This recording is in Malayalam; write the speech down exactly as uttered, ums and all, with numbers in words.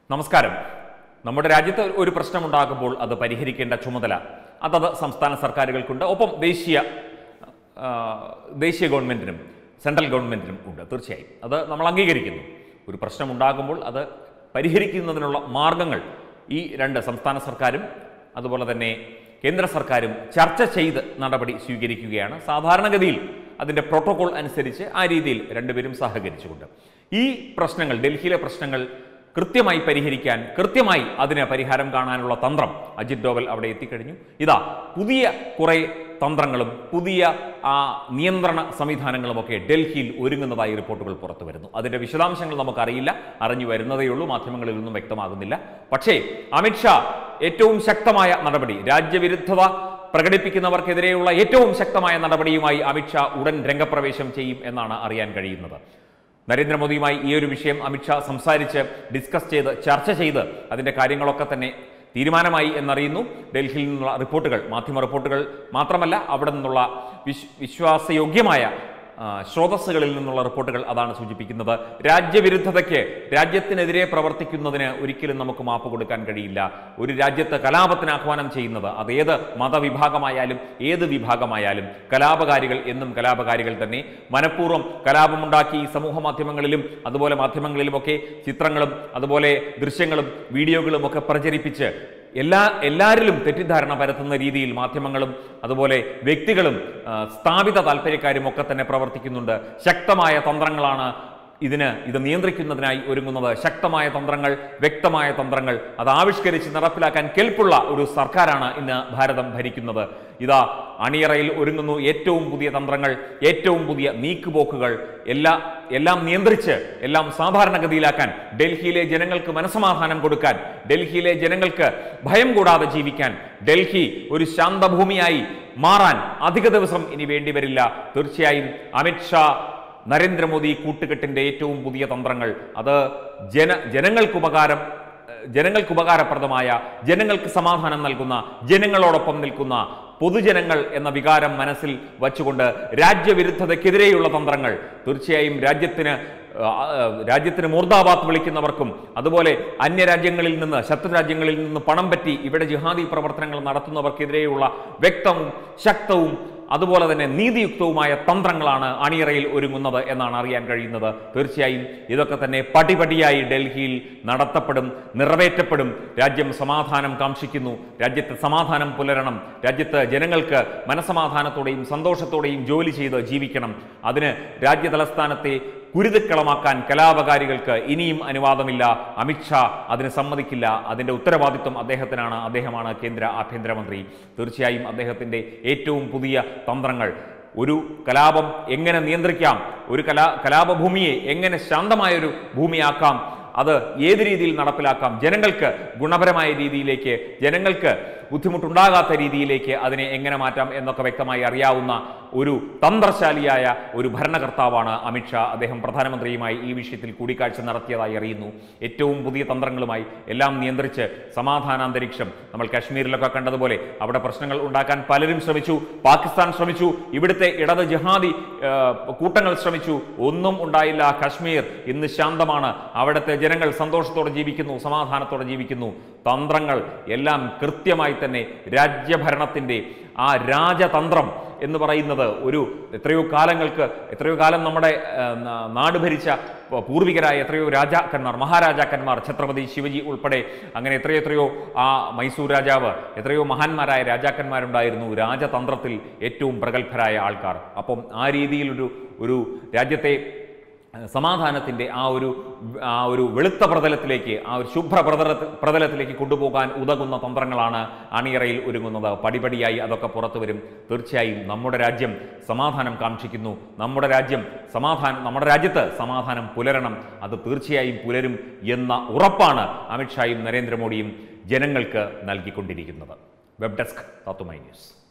നമസ്കാരം. നമ്മുടെ രാജ്യത്ത് ഒരു പ്രശ്നമുണ്ടാകുമ്പോൾ അത് പരിഹരിക്കേണ്ട ചുമതല അതത് സംസ്ഥാന സർക്കാരുകൾക്കുണ്ട്, ഒപ്പം ദേശീയ ദേശീയ ഗവൺമെൻറ്റിനും സെൻട്രൽ ഗവൺമെൻറ്റിനും ഉണ്ട്. തീർച്ചയായും അത് നമ്മൾ അംഗീകരിക്കുന്നു. ഒരു പ്രശ്നമുണ്ടാകുമ്പോൾ അത് പരിഹരിക്കുന്നതിനുള്ള മാർഗങ്ങൾ ഈ രണ്ട് സംസ്ഥാന സർക്കാരും അതുപോലെ തന്നെ കേന്ദ്ര സർക്കാരും ചർച്ച ചെയ്ത് നടപടി സ്വീകരിക്കുകയാണ്. സാധാരണഗതിയിൽ അതിൻ്റെ പ്രോട്ടോകോൾ അനുസരിച്ച് ആ രീതിയിൽ രണ്ടുപേരും സഹകരിച്ചുകൊണ്ട് ഈ പ്രശ്നങ്ങൾ, ഡൽഹിയിലെ പ്രശ്നങ്ങൾ കൃത്യമായി പരിഹരിക്കാൻ, കൃത്യമായി അതിന് പരിഹാരം കാണാനുള്ള തന്ത്രം അജിത് ഡോവൽ അവിടെ എത്തിക്കഴിഞ്ഞു. ഇതാ പുതിയ കുറേ തന്ത്രങ്ങളും പുതിയ ആ നിയന്ത്രണ സംവിധാനങ്ങളുമൊക്കെ ഡൽഹിയിൽ ഒരുങ്ങുന്നതായി റിപ്പോർട്ടുകൾ പുറത്തു വരുന്നു. അതിൻ്റെ വിശദാംശങ്ങൾ നമുക്കറിയില്ല, അറിഞ്ഞു വരുന്നതേയുള്ളൂ, മാധ്യമങ്ങളിൽ നിന്നും വ്യക്തമാകുന്നില്ല. പക്ഷേ അമിത്ഷാ ഏറ്റവും ശക്തമായ നടപടി, രാജ്യവിരുദ്ധത പ്രകടിപ്പിക്കുന്നവർക്കെതിരെയുള്ള ഏറ്റവും ശക്തമായ നടപടിയുമായി അമിത്ഷാ ഉടൻ രംഗപ്രവേശം ചെയ്യും എന്നാണ് അറിയാൻ കഴിയുന്നത്. നരേന്ദ്രമോദിയുമായി ഈ ഒരു വിഷയം അമിത്ഷാ സംസാരിച്ച് ഡിസ്കസ് ചെയ്ത് ചർച്ച ചെയ്ത് അതിൻ്റെ കാര്യങ്ങളൊക്കെ തന്നെ തീരുമാനമായി എന്നറിയുന്നു. ഡൽഹിയിൽ നിന്നുള്ള റിപ്പോർട്ടുകൾ, മാധ്യമ റിപ്പോർട്ടുകൾ മാത്രമല്ല, അവിടെ നിന്നുള്ള വിശ് വിശ്വാസയോഗ്യമായ സ്രോതസ്സുകളിൽ നിന്നുള്ള റിപ്പോർട്ടുകൾ അതാണ് സൂചിപ്പിക്കുന്നത്. രാജ്യവിരുദ്ധതയ്ക്ക്, രാജ്യത്തിനെതിരെ പ്രവർത്തിക്കുന്നതിന് ഒരിക്കലും നമുക്ക് മാപ്പ് കൊടുക്കാൻ കഴിയില്ല. ഒരു രാജ്യത്ത് കലാപത്തിന് ആഹ്വാനം ചെയ്യുന്നത്, അത് ഏത് മതവിഭാഗമായാലും ഏത് വിഭാഗമായാലും കലാപകാരികൾ എന്നും കലാപകാരികൾ തന്നെ. മനഃപൂർവ്വം കലാപമുണ്ടാക്കി സമൂഹ മാധ്യമങ്ങളിലും അതുപോലെ മാധ്യമങ്ങളിലുമൊക്കെ ചിത്രങ്ങളും അതുപോലെ ദൃശ്യങ്ങളും വീഡിയോകളും ഒക്കെ പ്രചരിപ്പിച്ച് എല്ലാ എല്ലാവരിലും തെറ്റിദ്ധാരണ പരത്തുന്ന രീതിയിൽ മാധ്യമങ്ങളും അതുപോലെ വ്യക്തികളും സ്ഥാപിത താല്പര്യക്കാരും ഒക്കെ തന്നെ പ്രവർത്തിക്കുന്നുണ്ട്. ശക്തമായ തന്ത്രങ്ങളാണ് ഇതിന് ഇത് നിയന്ത്രിക്കുന്നതിനായി ഒരുങ്ങുന്നത്. ശക്തമായ തന്ത്രങ്ങൾ, വ്യക്തമായ തന്ത്രങ്ങൾ അത് ആവിഷ്കരിച്ച് നടപ്പിലാക്കാൻ കെൽപ്പുള്ള ഒരു സർക്കാരാണ് ഇന്ന് ഭാരതം ഭരിക്കുന്നത്. ഇതാ അണിയറയിൽ ഒരുങ്ങുന്നു ഏറ്റവും പുതിയ തന്ത്രങ്ങൾ, ഏറ്റവും പുതിയ നീക്കുപോക്കുകൾ, എല്ലാ എല്ലാം നിയന്ത്രിച്ച് എല്ലാം സാധാരണഗതിയിലാക്കാൻ, ഡൽഹിയിലെ ജനങ്ങൾക്ക് മനസ്സമാധാനം കൊടുക്കാൻ, ഡൽഹിയിലെ ജനങ്ങൾക്ക് ഭയം കൂടാതെ ജീവിക്കാൻ, ഡൽഹി ഒരു ശാന്തഭൂമിയായി മാറാൻ അധിക ദിവസം ഇനി വേണ്ടിവരില്ല. തീർച്ചയായും അമിത്ഷാ നരേന്ദ്രമോദി കൂട്ടുകെട്ടിൻ്റെ ഏറ്റവും പുതിയ തന്ത്രങ്ങൾ അത് ജന ജനങ്ങൾക്ക് ഉപകാരം ജനങ്ങൾക്ക് ഉപകാരപ്രദമായ, ജനങ്ങൾക്ക് സമാധാനം നൽകുന്ന, ജനങ്ങളോടൊപ്പം നിൽക്കുന്ന പൊതുജനങ്ങൾ എന്ന വികാരം മനസ്സിൽ വച്ചുകൊണ്ട് രാജ്യവിരുദ്ധതയ്ക്കെതിരെയുള്ള തന്ത്രങ്ങൾ. തീർച്ചയായും രാജ്യത്തിന് രാജ്യത്തിന് മൂർദാബാദ് വിളിക്കുന്നവർക്കും അതുപോലെ അന്യരാജ്യങ്ങളിൽ നിന്ന്, ശത്രുരാജ്യങ്ങളിൽ നിന്ന് പണം പറ്റി ഇവിടെ ജിഹാദി പ്രവർത്തനങ്ങൾ നടത്തുന്നവർക്കെതിരെയുള്ള വ്യക്തവും ശക്തവും അതുപോലെ തന്നെ നീതിയുക്തവുമായ തന്ത്രങ്ങളാണ് അണിയറയിൽ ഒരുങ്ങുന്നത് എന്നാണ് അറിയാൻ കഴിയുന്നത്. തീർച്ചയായും ഇതൊക്കെ തന്നെ പടിപടിയായി ഡൽഹിയിൽ നടത്തപ്പെടും, നിറവേറ്റപ്പെടും. രാജ്യം സമാധാനം കാംക്ഷിക്കുന്നു, രാജ്യത്ത് സമാധാനം പുലരണം, രാജ്യത്ത് ജനങ്ങൾക്ക് മനസമാധാനത്തോടെയും സന്തോഷത്തോടെയും ജോലി ചെയ്ത് ജീവിക്കണം. അതിന് രാജ്യ തലസ്ഥാനത്തെ കുരുതിക്കളമാക്കാൻ കലാപകാരികൾക്ക് ഇനിയും അനുവാദമില്ല. അമിത്ഷാ അതിന് സമ്മതിക്കില്ല. അതിൻ്റെ ഉത്തരവാദിത്വം അദ്ദേഹത്തിനാണ്. അദ്ദേഹമാണ് കേന്ദ്ര ആഭ്യന്തരമന്ത്രി. തീർച്ചയായും അദ്ദേഹത്തിൻ്റെ ഏറ്റവും പുതിയ തന്ത്രങ്ങൾ, ഒരു കലാപം എങ്ങനെ നിയന്ത്രിക്കാം, ഒരു കലാ കലാപഭൂമിയെ എങ്ങനെ ശാന്തമായൊരു ഭൂമിയാക്കാം, അത് ഏത് രീതിയിൽ നടപ്പിലാക്കാം, ജനങ്ങൾക്ക് ഗുണപരമായ രീതിയിലേക്ക്, ജനങ്ങൾക്ക് ബുദ്ധിമുട്ടുണ്ടാകാത്ത രീതിയിലേക്ക് അതിനെ എങ്ങനെ മാറ്റാം എന്നൊക്കെ വ്യക്തമായി അറിയാവുന്ന ഒരു തന്ത്രശാലിയായ ഒരു ഭരണകർത്താവാണ് അമിത്ഷാ. അദ്ദേഹം പ്രധാനമന്ത്രിയുമായി ഈ വിഷയത്തിൽ കൂടിക്കാഴ്ച നടത്തിയതായി അറിയുന്നു. ഏറ്റവും പുതിയ തന്ത്രങ്ങളുമായി എല്ലാം നിയന്ത്രിച്ച് സമാധാനാന്തരീക്ഷം, നമ്മൾ കാശ്മീരിലൊക്കെ കണ്ടതുപോലെ അവിടെ പ്രശ്നങ്ങൾ ഉണ്ടാക്കാൻ പലരും ശ്രമിച്ചു, പാകിസ്ഥാൻ ശ്രമിച്ചു, ഇവിടുത്തെ ഇടത് ജിഹാദി കൂട്ടങ്ങൾ ശ്രമിച്ചു, ഒന്നും ഉണ്ടായില്ല. കാശ്മീർ ഇന്ന് ശാന്തമാണ്, അവിടുത്തെ ജനങ്ങൾ സന്തോഷത്തോടെ ജീവിക്കുന്നു, സമാധാനത്തോടെ ജീവിക്കുന്നു. തന്ത്രങ്ങൾ എല്ലാം കൃത്യമായി തന്നെ രാജ്യഭരണത്തിൻ്റെ ആ രാജതന്ത്രം എന്ന് പറയുന്നത് ഒരു എത്രയോ കാലങ്ങൾക്ക് എത്രയോ കാലം നമ്മുടെ നാട് ഭരിച്ച പൂർവികരായ എത്രയോ രാജാക്കന്മാർ, മഹാരാജാക്കന്മാർ, ഛത്രപതി ശിവജി ഉൾപ്പെടെ അങ്ങനെ എത്രയോ എത്രയോ ആ മൈസൂർ രാജാവ്, എത്രയോ മഹാന്മാരായ രാജാക്കന്മാരുണ്ടായിരുന്നു രാജതന്ത്രത്തിൽ ഏറ്റവും പ്രഗത്ഭരായ ആൾക്കാർ. അപ്പം ആ രീതിയിലൊരു ഒരു രാജ്യത്തെ സമാധാനത്തിൻ്റെ ആ ഒരു ആ ഒരു വെളുത്ത പ്രതലത്തിലേക്ക്, ആ ഒരു ശുഭ്ര പ്രതല പ്രതലത്തിലേക്ക് കൊണ്ടുപോകാൻ ഉതകുന്ന തന്ത്രങ്ങളാണ് അണിയറയിൽ ഒരുങ്ങുന്നത്. പടിപടിയായി അതൊക്കെ പുറത്തു വരും. തീർച്ചയായും നമ്മുടെ രാജ്യം സമാധാനം കാംക്ഷിക്കുന്നു. നമ്മുടെ രാജ്യം സമാധാനം നമ്മുടെ രാജ്യത്ത് സമാധാനം പുലരണം. അത് തീർച്ചയായും പുലരും എന്ന ഉറപ്പാണ് അമിത്ഷായും നരേന്ദ്രമോദിയും ജനങ്ങൾക്ക് നൽകിക്കൊണ്ടിരിക്കുന്നത്. വെബ് ഡെസ്ക് തത്തുമൈ ന്യൂസ്.